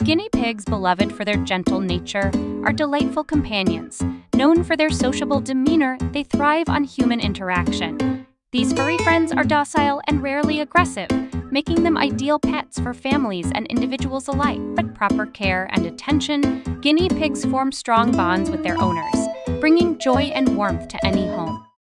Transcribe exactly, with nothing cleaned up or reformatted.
Guinea pigs, beloved for their gentle nature, are delightful companions. Known for their sociable demeanor, they thrive on human interaction. These furry friends are docile and rarely aggressive, making them ideal pets for families and individuals alike. With proper care and attention, guinea pigs form strong bonds with their owners, bringing joy and warmth to any home.